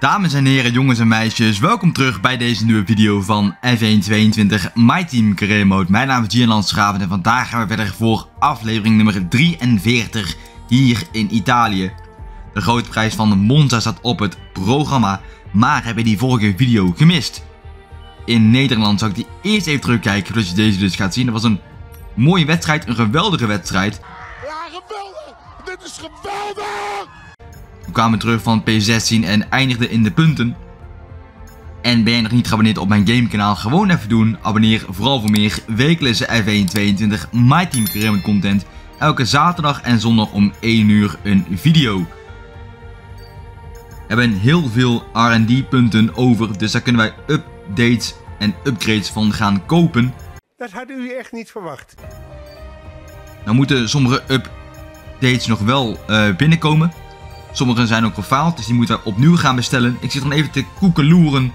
Dames en heren, jongens en meisjes, welkom terug bij deze nieuwe video van F122 My Team Career Mode. Mijn naam is Gian Landschraven en vandaag gaan we verder voor aflevering nummer 43 hier in Italië. De grote prijs van Monza staat op het programma, maar heb je die vorige video gemist? In Nederland zou ik die eerst even terugkijken, zodat je deze dus gaat zien. Dat was een mooie wedstrijd, een geweldige wedstrijd. Ja, geweldig! Dit is geweldig! We kwamen terug van P16 en eindigden in de punten. En ben je nog niet geabonneerd op mijn gamekanaal, gewoon even doen. Abonneer vooral voor meer wekelijkse F122 My Team Career Mode content. Elke zaterdag en zondag om 1 uur een video. We hebben heel veel R&D punten over, dus daar kunnen wij updates en upgrades van gaan kopen. Dat hadden u echt niet verwacht. Nou moeten sommige updates nog wel binnenkomen. Sommige zijn ook gefaald, dus die moeten we opnieuw gaan bestellen. Ik zit dan even te koekeloeren.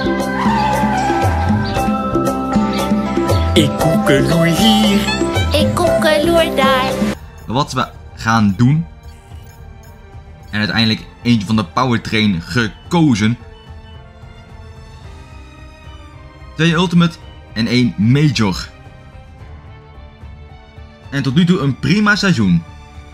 Ik koekeloer hier. Ik koekeloer daar. Wat we gaan doen. En uiteindelijk eentje van de powertrain gekozen. 2 Ultimate en 1 Major. En tot nu toe een prima seizoen.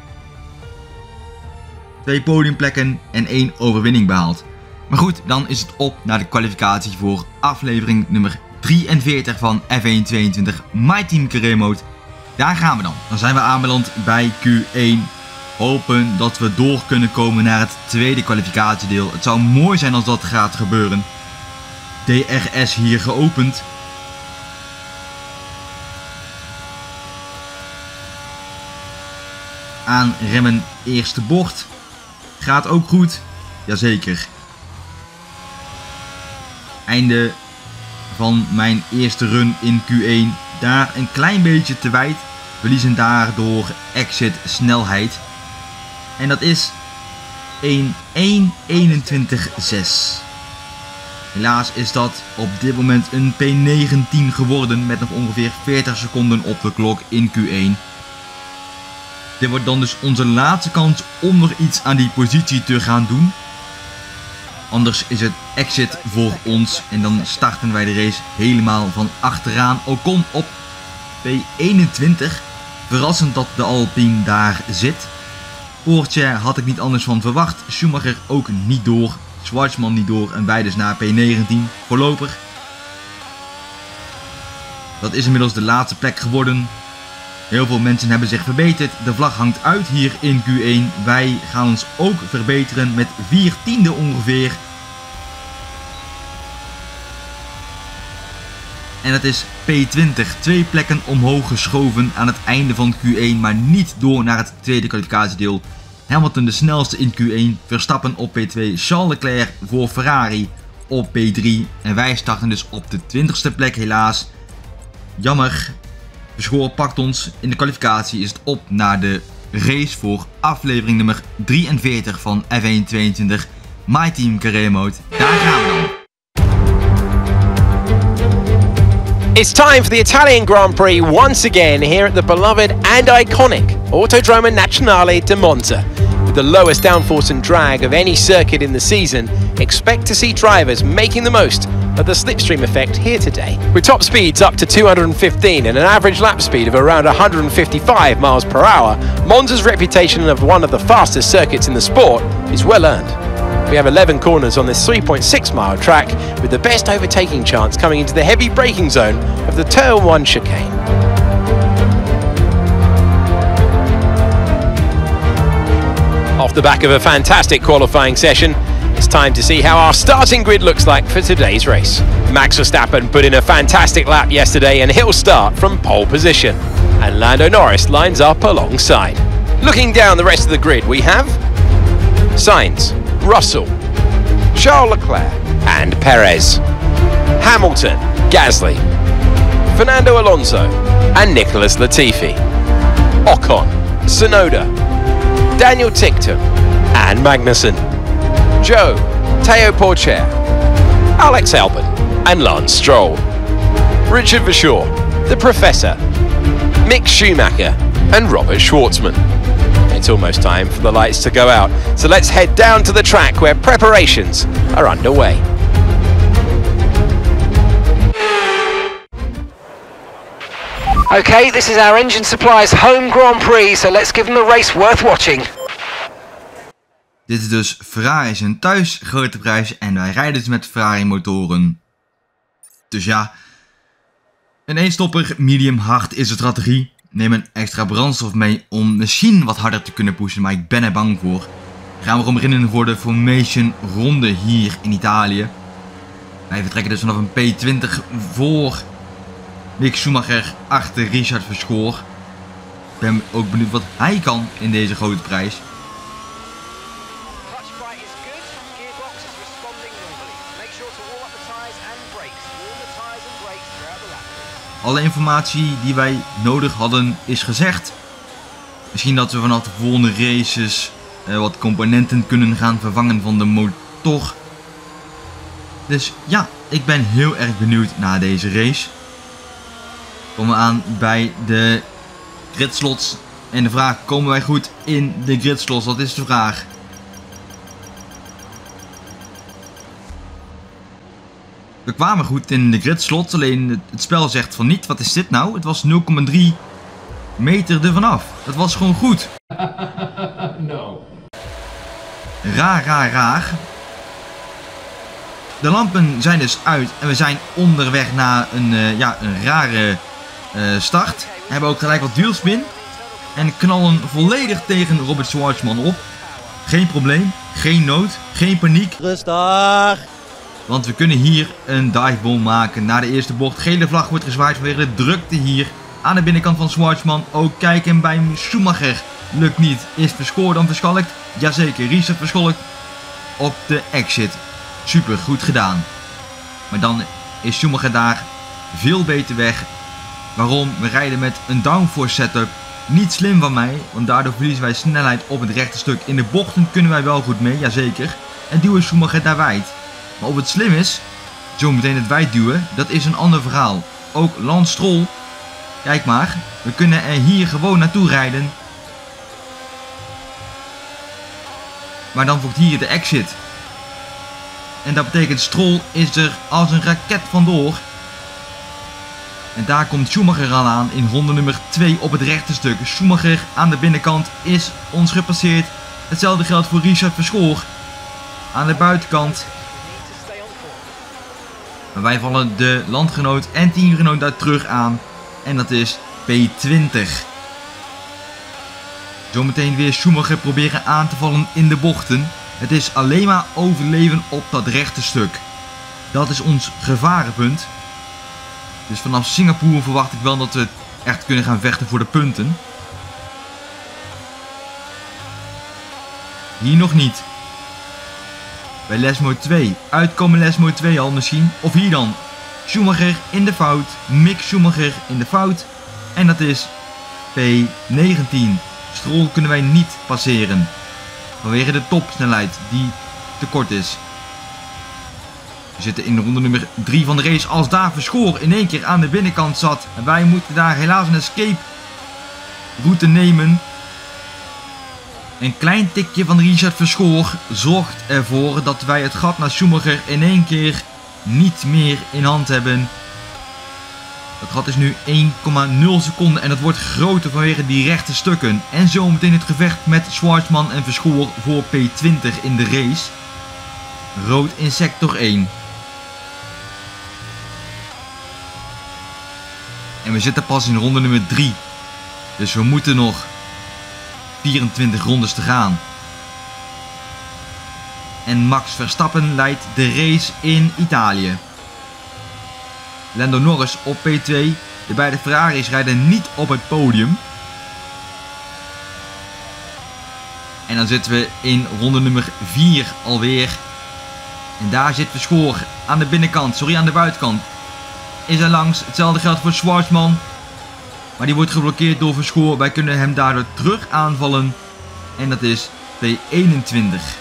2 podiumplekken en 1 overwinning behaald. Maar goed, dan is het op naar de kwalificatie voor aflevering nummer 43 van F122 My Team Career Mode. Daar gaan we dan. Dan zijn we aanbeland bij Q1. Hopen dat we door kunnen komen naar het tweede kwalificatiedeel. Het zou mooi zijn als dat gaat gebeuren. DRS hier geopend. Aanremmen eerste bocht. Gaat ook goed. Jazeker. Einde van mijn eerste run in Q1. Daar een klein beetje te wijd. Verliezen daardoor exit snelheid. En dat is 1:1:21:6. Helaas is dat op dit moment een P19 geworden. Met nog ongeveer 40 seconden op de klok in Q1. Dit wordt dan dus onze laatste kans om nog iets aan die positie te gaan doen. Anders is het exit voor ons en dan starten wij de race helemaal van achteraan. Ocon op P21. Verrassend dat de Alpine daar zit. Poortje had ik niet anders van verwacht. Schumacher ook niet door. Schwarzman niet door en wij dus naar P19 voorlopig. Dat is inmiddels de laatste plek geworden. Heel veel mensen hebben zich verbeterd. De vlag hangt uit hier in Q1. Wij gaan ons ook verbeteren met 4/10 ongeveer. En dat is P20. 2 plekken omhoog geschoven aan het einde van Q1. Maar niet door naar het tweede kwalificatiedeel. Hamilton de snelste in Q1. Verstappen op P2. Charles Leclerc voor Ferrari op P3. En wij starten dus op de 20ste plek helaas. Jammer. Verschoor pakt ons. In de kwalificatie is het op naar de race voor aflevering nummer 43 van F122 My Team Career Mode. Daar gaan we dan. It's time for the Italian Grand Prix once again here at the beloved and iconic Autodromo Nazionale di Monza. With the lowest downforce and drag of any circuit in the season, expect to see drivers making the most of the slipstream effect here today. With top speeds up to 215 and an average lap speed of around 155 miles per hour, Monza's reputation of one of the fastest circuits in the sport is well earned. We have 11 corners on this 3.6 mile track, with the best overtaking chance coming into the heavy braking zone of the Turn 1 chicane. Off the back of a fantastic qualifying session, it's time to see how our starting grid looks like for today's race. Max Verstappen put in a fantastic lap yesterday and he'll start from pole position. And Lando Norris lines up alongside. Looking down the rest of the grid, we have Sainz, Russell, Charles Leclerc and Perez, Hamilton, Gasly, Fernando Alonso and Nicholas Latifi, Ocon, Tsunoda, Daniel Ticktum and Magnussen, Joe, Teo Porcher, Alex Albon and Lance Stroll, Richard Verschoor, the Professor, Mick Schumacher and Robert Schwartzman. it's almost time for the lights to go out. So let's head down to the track where preparations are underway. Okay, this is our Engine Supplies home Grand Prix, so let's give them a race worth watching. Dit is dus Ferrari's een thuis grote prijs en wij rijden dus met Ferrari motoren. Dus ja, een eenstopper medium hard is de strategie. Neem een extra brandstof mee om misschien wat harder te kunnen pushen, maar ik ben er bang voor. Gaan we gewoon beginnen voor de Formation ronde hier in Italië. Wij vertrekken dus vanaf een P20 voor Mick Schumacher achter Richard Verschoor. Ik ben ook benieuwd wat hij kan in deze grote prijs. Alle informatie die wij nodig hadden is gezegd. Misschien dat we vanaf de volgende races wat componenten kunnen gaan vervangen van de motor. Dus ja, ik ben heel erg benieuwd naar deze race. Komen we aan bij de gridslots. En de vraag, komen wij goed in de gridslots? Dat is de vraag. We kwamen goed in de gridslots, alleen het spel zegt van niet. Wat is dit nou? Het was 0,3 meter ervan af. Dat was gewoon goed. No. Raar. De lampen zijn dus uit en we zijn onderweg naar een rare start. We hebben ook gelijk wat wielspin. En knallen volledig tegen Robert Schwarzman op. Geen probleem, geen nood, geen paniek. Rustig. Want we kunnen hier een divebomb maken naar de eerste bocht. Gele vlag wordt gezwaaid vanwege de drukte hier aan de binnenkant van Schwarzman. Ook kijken bij Schumacher. Lukt niet. Is Verschoor dan verschalkt? Jazeker, Richard verschalkt op de exit. Super, goed gedaan. Maar dan is Schumacher daar veel beter weg. Waarom? We rijden met een downforce setup. Niet slim van mij, want daardoor verliezen wij snelheid op het rechte stuk. In de bochten kunnen wij wel goed mee, jazeker. En duwen Schumacher daar wijd. Maar of het slim is, zo meteen het wijd duwen, dat is een ander verhaal. Ook Lance Stroll, kijk maar, we kunnen er hier gewoon naartoe rijden. Maar dan volgt hier de exit. En dat betekent Stroll is er als een raket vandoor. En daar komt Schumacher al aan in ronde nummer 2 op het rechte stuk. Schumacher aan de binnenkant is ons gepasseerd. Hetzelfde geldt voor Richard Verschoor aan de buitenkant. Maar wij vallen de landgenoot en teamgenoot daar terug aan. En dat is P20. Zometeen weer Schumacher proberen aan te vallen in de bochten. Het is alleen maar overleven op dat rechte stuk. Dat is ons gevarenpunt. Dus vanaf Singapore verwacht ik wel dat we echt kunnen gaan vechten voor de punten. Hier nog niet. Bij Lesmo 2. Uitkomen Lesmo 2 al misschien. Of hier dan. Schumacher in de fout. Mick Schumacher in de fout. En dat is P19. Stroll kunnen wij niet passeren. Vanwege de topsnelheid die te kort is. We zitten in de ronde nummer 3 van de race. Als daar Verschoor in één keer aan de binnenkant zat. En wij moeten daar helaas een escape route nemen. Een klein tikje van Richard Verschoor zorgt ervoor dat wij het gat naar Schumacher in één keer niet meer in hand hebben. Dat gat is nu 1,0 seconden en dat wordt groter vanwege die rechte stukken. En zometeen het gevecht met Schwarzman en Verschoor voor P20 in de race. Rood in sector 1. En we zitten pas in ronde nummer 3. Dus we moeten nog 24 rondes te gaan. En Max Verstappen leidt de race in Italië. Lando Norris op P2. De beide Ferraris rijden niet op het podium. En dan zitten we in ronde nummer 4 alweer. En daar zit Verschoor aan de binnenkant, aan de buitenkant. Is er langs, hetzelfde geldt voor Schwarzman. Maar die wordt geblokkeerd door Verschoor. Wij kunnen hem daardoor terug aanvallen. En dat is P21.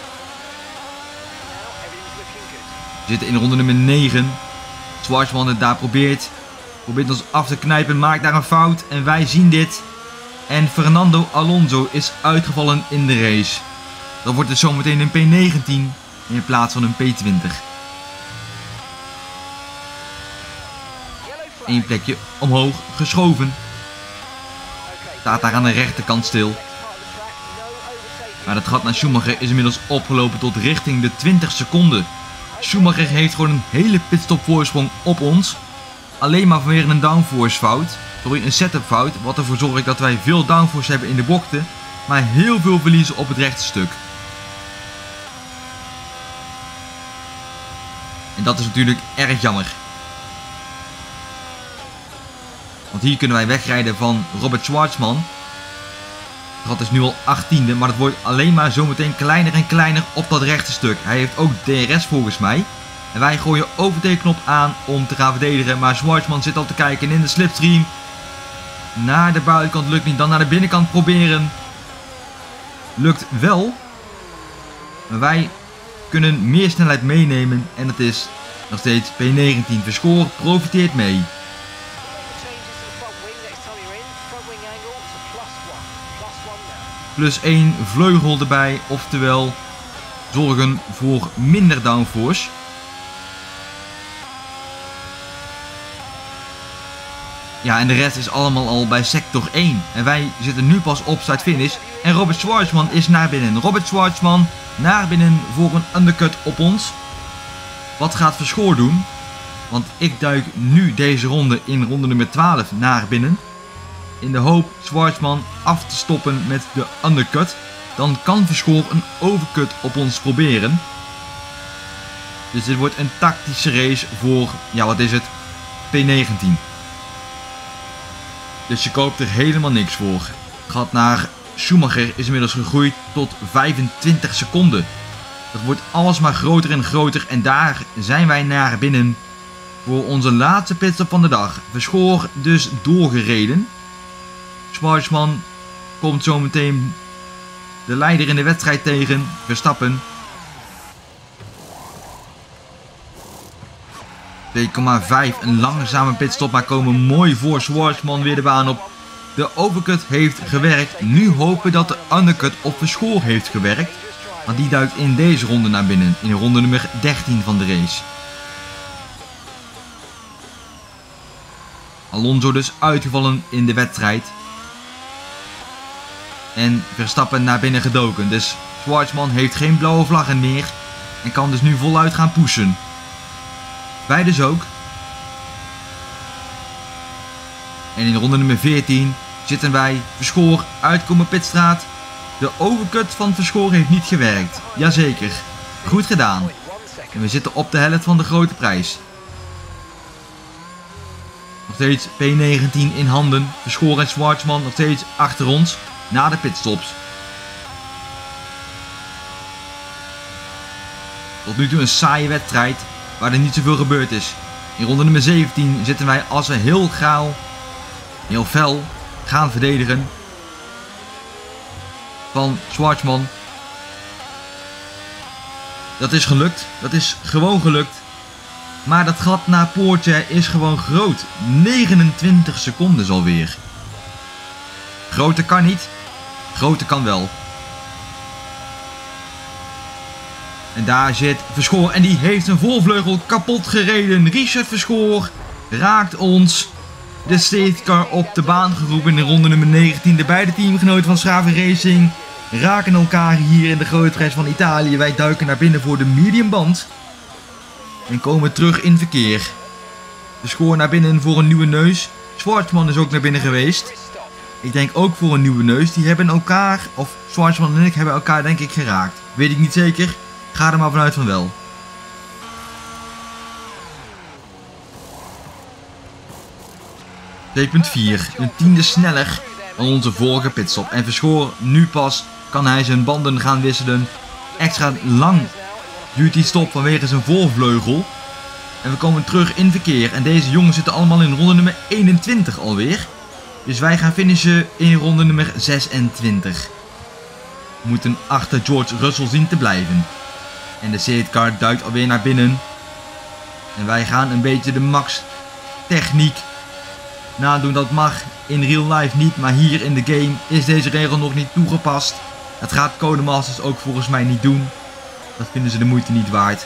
We zitten in ronde nummer 9. Schwarzman het daar probeert ons af te knijpen, maakt daar een fout. En wij zien dit. En Fernando Alonso is uitgevallen in de race. Dan wordt het zometeen een P19 in plaats van een P20. Eén plekje omhoog geschoven. Staat daar aan de rechterkant stil. Maar het gat naar Schumacher is inmiddels opgelopen tot richting de 20 seconden. Schumacher heeft gewoon een hele pitstop voorsprong op ons. Alleen maar vanwege een downforce fout. Sorry, een setup fout. Wat ervoor zorgt dat wij veel downforce hebben in de bochten. Maar heel veel verliezen op het rechte stuk. En dat is natuurlijk erg jammer. Want hier kunnen wij wegrijden van Robert Schwarzman. Dat is nu al 18e, maar het wordt alleen maar zometeen kleiner en kleiner op dat rechte stuk. Hij heeft ook DRS volgens mij. En wij gooien overtake-knop aan om te gaan verdedigen. Maar Schwarzman zit al te kijken in de slipstream. Naar de buitenkant lukt niet, dan naar de binnenkant proberen. Lukt wel. Maar wij kunnen meer snelheid meenemen en het is nog steeds P19. Verschoor profiteert mee. Plus 1 vleugel erbij, oftewel zorgen voor minder downforce. Ja, en de rest is allemaal al bij sector 1. En wij zitten nu pas op start-finish. En Robert Schwarzman is naar binnen. Robert Schwarzman naar binnen voor een undercut op ons. Wat gaat Verschoor doen? Want ik duik nu deze ronde in ronde nummer 12 naar binnen. In de hoop Schwarzman af te stoppen met de undercut. Dan kan Verschoor een overcut op ons proberen. Dus dit wordt een tactische race voor, ja wat is het, P19. Dus je koopt er helemaal niks voor. Het gat naar Schumacher is inmiddels gegroeid tot 25 seconden. Dat wordt alsmaar groter en groter en daar zijn wij naar binnen voor onze laatste pitstop van de dag. Verschoor dus doorgereden. Schwarzman komt zometeen de leider in de wedstrijd tegen, Verstappen. 2,5, een langzame pitstop, maar komen mooi voor Schwarzman weer de baan op. De overcut heeft gewerkt. Nu hopen dat de undercut op Verschoor heeft gewerkt. Want die duikt in deze ronde naar binnen, in ronde nummer 13 van de race. Alonso dus uitgevallen in de wedstrijd. En Verstappen naar binnen gedoken. Dus Schwarzman heeft geen blauwe vlaggen meer. En kan dus nu voluit gaan pushen. Wij dus ook. En in ronde nummer 14 zitten wij. Verschoor uitkomen pitstraat. De overcut van Verschoor heeft niet gewerkt. Jazeker. Goed gedaan. En we zitten op de helft van de grote prijs. Nog steeds P19 in handen. Verschoor en Schwarzman nog steeds achter ons. Na de pitstops. Tot nu toe een saaie wedstrijd. Waar er niet zoveel gebeurd is. In ronde nummer 17 zitten wij als we heel fel gaan verdedigen. Van Schwarzman. Dat is gelukt. Dat is gewoon gelukt. Maar dat gat naar Poortje is gewoon groot. 29 seconden alweer. Groter kan niet. Groter kan wel. En daar zit Verschoor en die heeft een voorvleugel kapot gereden. Richard Verschoor raakt ons. De safety car op de baan geroepen in ronde nummer 19. De beide teamgenoten van Schaven Racing raken elkaar hier in de grote prijs van Italië. Wij duiken naar binnen voor de mediumband. En komen terug in verkeer. Verschoor naar binnen voor een nieuwe neus. Schwarzman is ook naar binnen geweest. Ik denk ook voor een nieuwe neus. Die hebben elkaar, of Schwarzman en ik hebben elkaar denk ik geraakt. Weet ik niet zeker. Ga er maar vanuit van wel. Een tiende sneller dan onze vorige pitstop. En Verschoor nu pas kan hij zijn banden gaan wisselen. Extra lang duurt die stop vanwege zijn voorvleugel. En we komen terug in verkeer. En deze jongens zitten allemaal in ronde nummer 21 alweer. Dus wij gaan finishen in ronde nummer 26. We moeten achter George Russell zien te blijven. En de safety car duikt alweer naar binnen. En wij gaan een beetje de max techniek nadoen. Dat mag in real life niet, maar hier in de game is deze regel nog niet toegepast. Het gaat Codemasters ook volgens mij niet doen. Dat vinden ze de moeite niet waard.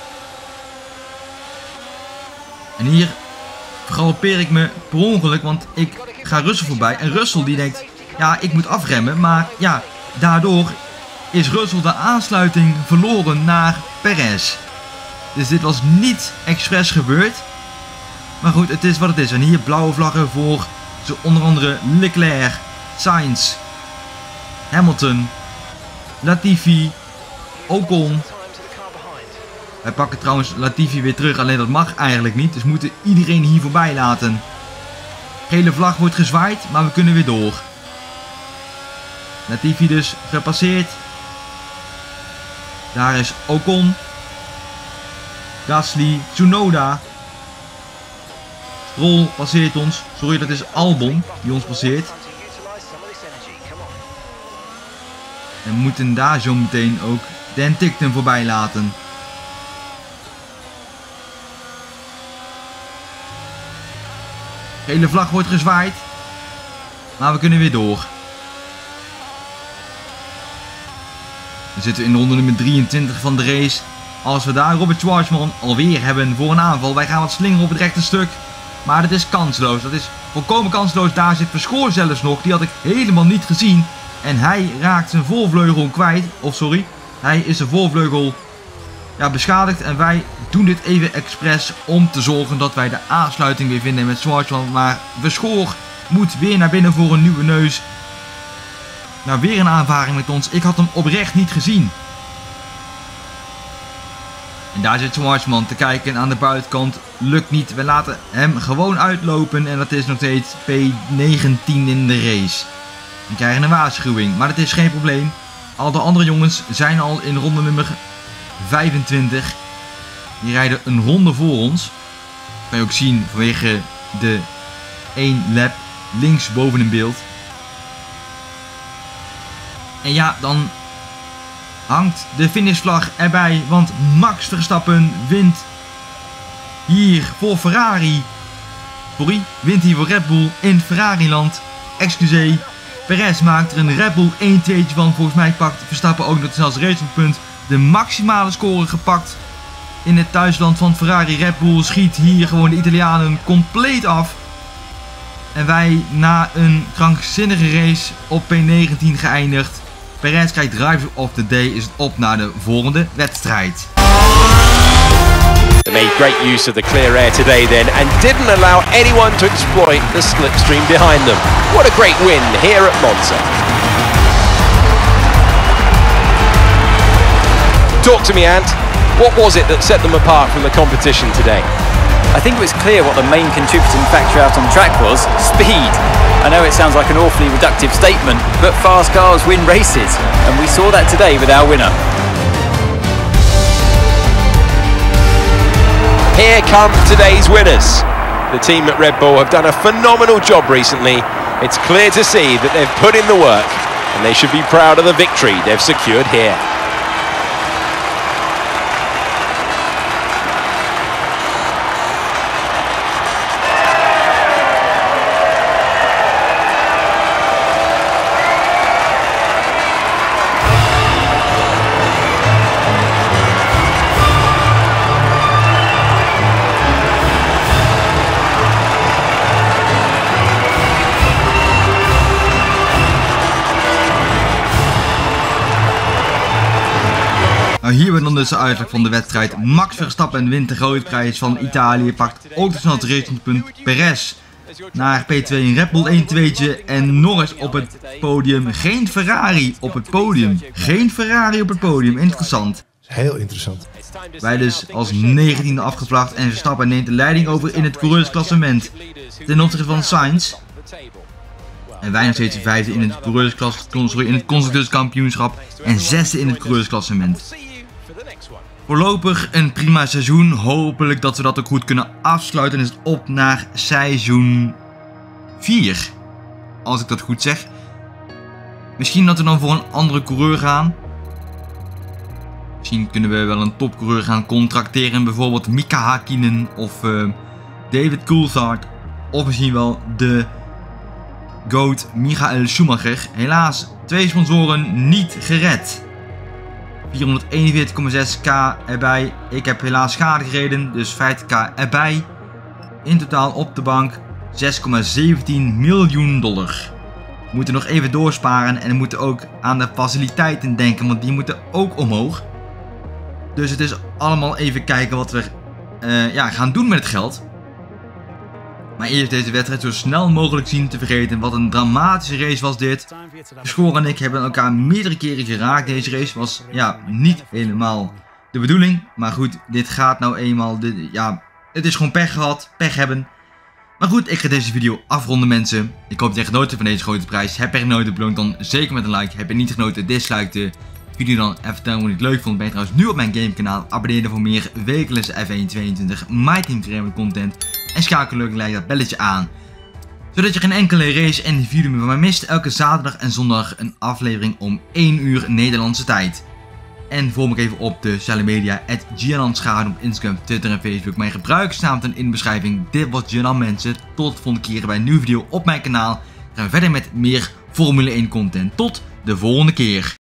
En hier vergalopeer ik me per ongeluk, want ik ga Russell voorbij. En Russell die denkt, ja, ik moet afremmen. Maar ja, daardoor is Russell de aansluiting verloren naar Perez. Dus dit was niet expres gebeurd. Maar goed, het is wat het is. En hier blauwe vlaggen voor onder andere Leclerc, Sainz, Hamilton, Latifi, Ocon. Wij pakken trouwens Latifi weer terug, alleen dat mag eigenlijk niet. Dus we moeten iedereen hier voorbij laten. Gele vlag wordt gezwaaid, maar we kunnen weer door. Latifi dus gepasseerd. Daar is Ocon. Gasly, Tsunoda. Stroll passeert ons. Sorry, dat is Albon die ons passeert. En we moeten daar zo meteen ook Dan Ticktum voorbij laten. Gele vlag wordt gezwaaid. Maar we kunnen weer door. Dan zitten we in ronde nummer 23 van de race. Als we daar Robert Schwarzman alweer hebben voor een aanval. Wij gaan wat slingeren op het rechte stuk. Maar dat is kansloos. Dat is volkomen kansloos. Daar zit Verschoor zelfs nog. Die had ik helemaal niet gezien. En hij raakt zijn voorvleugel kwijt. Of sorry. Hij is zijn voorvleugel beschadigd. En wij doen dit even expres om te zorgen dat wij de aansluiting weer vinden met Schwarzman. Maar Verschoor moet weer naar binnen voor een nieuwe neus. Nou, weer een aanvaring met ons. Ik had hem oprecht niet gezien. En daar zit Schwarzman te kijken aan de buitenkant. Lukt niet. We laten hem gewoon uitlopen. En dat is nog steeds P19 in de race. We krijgen een waarschuwing. Maar dat is geen probleem. Al de andere jongens zijn al in ronde nummer 25. Die rijden een ronde voor ons. Dat kan je ook zien vanwege de 1 lap links boven in beeld. En ja, dan hangt de finishvlag erbij, want Max Verstappen wint hier voor Ferrari. Sorry, wint hier voor Red Bull in Ferrariland. Excuseer. Perez maakt er een Red Bull 1-2'tje van. Volgens mij pakt Verstappen ook nog zelfs racepunt de maximale score gepakt in het thuisland van Ferrari. Red Bull schiet hier gewoon de Italianen compleet af. En wij na een krankzinnige race op P19 geëindigd. Perez krijgt driver of the day, is het op naar de volgende wedstrijd. They made great use of the clear air today then and didn't allow anyone to exploit the slipstream behind them. What a great win here at Monza. Talk to me, Ant. What was it that set them apart from the competition today? I think it was clear what the main contributing factor out on track was: speed. I know it sounds like an awfully reductive statement, but fast cars win races, and we saw that today with our winner. Here come today's winners. The team at Red Bull have done a phenomenal job recently. It's clear to see that they've put in the work, and they should be proud of the victory they've secured here. Nou, hier werd dan dus de uitslag van de wedstrijd. Max Verstappen wint de grote prijs van Italië. Pakt ook de snelste ratingpunt. Perez naar P2 een Red Bull 1-2'tje. En Norris op het podium. Geen Ferrari op het podium. Geen Ferrari op het podium. Interessant. Heel interessant. Wij dus als 19e afgevlacht. En Verstappen neemt de leiding over in het coureursklassement. Ten opzichte van Sainz. En wij nog steeds 5e in het constructeurskampioenschap. En 6e in het coureursklassement. Voorlopig een prima seizoen. Hopelijk dat we dat ook goed kunnen afsluiten. En is het op naar seizoen 4. Als ik dat goed zeg. Misschien dat we dan voor een andere coureur gaan. Misschien kunnen we wel een topcoureur gaan contracteren. Bijvoorbeeld Mika Hakkinen of David Coulthard. Of misschien wel de GOAT Michael Schumacher. Helaas 2 sponsoren niet gered. 441,6k erbij. Ik heb helaas schade gereden, dus 50k erbij. In totaal op de bank $6,17 miljoen. We moeten nog even doorsparen en we moeten ook aan de faciliteiten denken, want die moeten ook omhoog. Dus het is allemaal even kijken wat we gaan doen met het geld. Maar eerst deze wedstrijd zo snel mogelijk zien te vergeten. Wat een dramatische race was dit. Schoor en ik hebben elkaar meerdere keren geraakt. Deze race was niet helemaal de bedoeling. Maar goed, dit gaat nou eenmaal. Het is gewoon pech gehad. Pech hebben. Maar goed, ik ga deze video afronden, mensen. Ik hoop dat je genoten van deze grote prijs. Heb je genoten, beloon dan zeker met een like. Heb je niet genoten, dislike de video dan. En vertel me hoe je het leuk vond. Ben je trouwens nu op mijn gamekanaal. Abonneer je voor meer wekelijkse F1 22 My Team Trainer content. En schakel leuk gelijk dat belletje aan. Zodat je geen enkele race en video meer van mij mist. Elke zaterdag en zondag een aflevering om 1 uur Nederlandse tijd. En volg me even op de sociale media. @GiananSchagen op Instagram, Twitter en Facebook. Mijn gebruikersnaam in de beschrijving. Dit was Gianan, mensen. Tot de volgende keer bij een nieuwe video op mijn kanaal. Gaan we verder met meer Formule 1 content. Tot de volgende keer.